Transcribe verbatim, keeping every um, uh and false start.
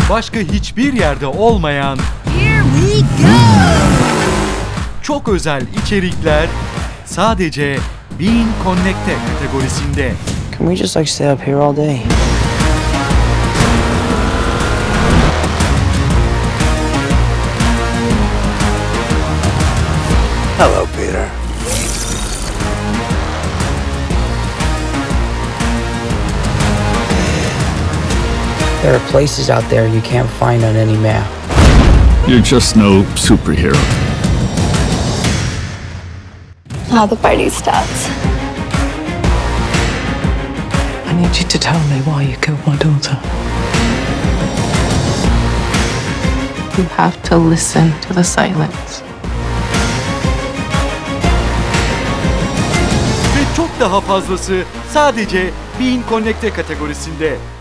başka hiçbir yerde olmayan Here we go! çok özel içerikler sadece Bean Connect'te kategorisinde. Can we just like stay up here all day? Hello, Peter. There are places out there you can't find on any map. You're just no superhero. Now the party starts. I need you to tell me why you killed my daughter. You have to listen to the silence. Ve çok daha fazlası sadece Bean Connect'te kategorisinde.